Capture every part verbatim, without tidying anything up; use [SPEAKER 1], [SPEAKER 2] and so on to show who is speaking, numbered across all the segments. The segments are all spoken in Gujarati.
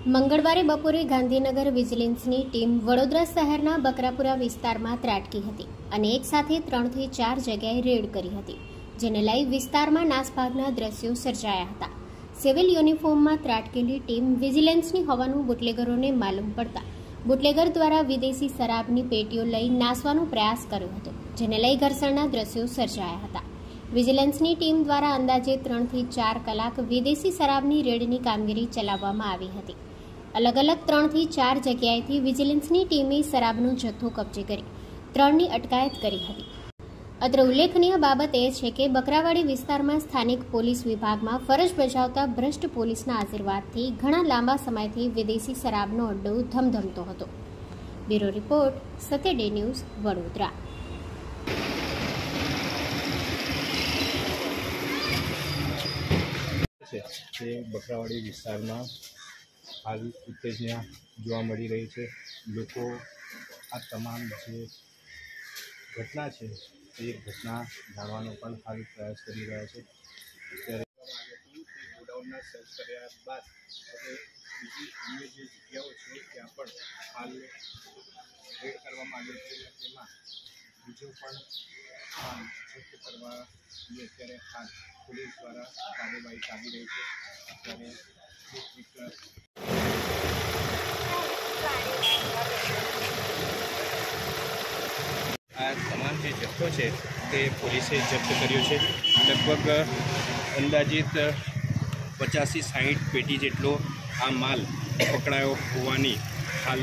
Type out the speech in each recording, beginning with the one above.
[SPEAKER 1] મંગળવારે બપોરે ગાંધીનગર વિજિલન્સની ટીમ વડોદરા શહેરના બકરાપુરા વિસ્તારમાં ત્રાટકી હતી અને એક સાથે ત્રણથી ચાર જગ્યાએ રેડ કરી હતી, જેને લઈ વિસ્તારમાં નાસભાગના દ્રશ્યો સર્જાયા હતા. સિવિલ યુનિફોર્મમાં ત્રાટકેલી ટીમ વિજિલન્સની હોવાનું બુટલેગરોને માલુમ પડતા બુટલેગર દ્વારા વિદેશી શરાબની પેટીઓ લઈ નાસવાનો પ્રયાસ કર્યો હતો, જેને લઈ ઘર્ષણના દ્રશ્યો સર્જાયા હતા. વિજિલન્સની ટીમ દ્વારા અંદાજે ત્રણથી ચાર કલાક વિદેશી શરાબની રેડની કામગીરી ચલાવવામાં આવી હતી. અલગ અલગ ત્રણથી ચાર જગ્યાએથી વિજિલન્સની ટીમે શરાબનો જથ્થો કબજે કરી ત્રણની અટકાયત કરી હતી. અત્રે ઉલ્લેખનીય બાબત એ છે કે બકરાવાડી વિસ્તારમાં સ્થાનિક પોલીસ વિભાગમાં ફરજ બજાવતા ભ્રષ્ટ પોલીસના આશીર્વાદથી ઘણા લાંબા સમયથી વિદેશી શરાબનો અડ્ડો ધમધમતો હતો. Bureau report, Satya day news, Vadodara.
[SPEAKER 2] તે બકરાવાડી વિસ્તારમાં હાલ ઉત્તેજના જોવા મળી રહી છે. લોકો આ તમામ જે ઘટના છે તે ઘટના જાણવાનો પણ હાલ પ્રયાસ કરી રહ્યા છે. અત્યારે ગોડાઉનના સર્ચ કર્યા બાદ હવે બીજી અન્ય જે જગ્યાઓ છે ત્યાં પણ હાલ રેડ કરવામાં આવી છે. તેમાં બીજો પણ સ્થાન જપ્ત કરવાની અત્યારે હાલ પોલીસ દ્વારા કાર્યવાહી ચાલી રહી છે. અત્યારે આ તમામ જે જથ્થો છે તે પોલીસે જપ્ત કર્યો છે. લગભગ અંદાજિત પચાસથી સાઠ પેટી જેટલો આ માલ પકડાયો હોવાની હાલ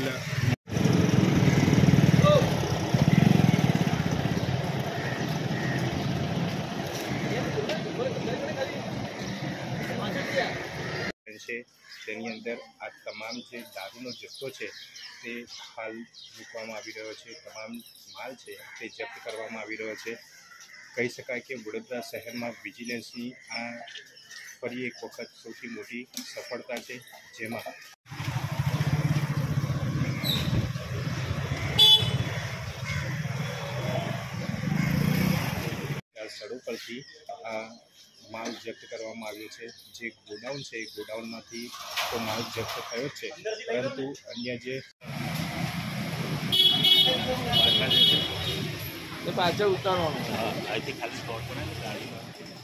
[SPEAKER 2] છે. તેની અંદર આ તમામ જે દારૂનો જથ્થો છે તે હાલ મૂકવામાં આવી રહ્યો છે. તમામ માલ છે તે જપ્ત કરવામાં આવી રહ્યો છે. કહી શકાય કે વડોદરા શહેરમાં વિજિલન્સની આ ફરી એક વખત સૌથી મોટી સફળતા છે, જેમાં સ્થળો પરથી આ માલ જપ્ત કરવામાં આવ્યો છે. જે ગોડાઉન છે એ ગોડાઉનમાંથી તો માલ જપ્ત થયો છે, પરંતુ અન્ય જે
[SPEAKER 3] પાછળ ઉતારવાનું
[SPEAKER 2] અહીંથી ખાલી સ્પોટ પર ગાડીમાં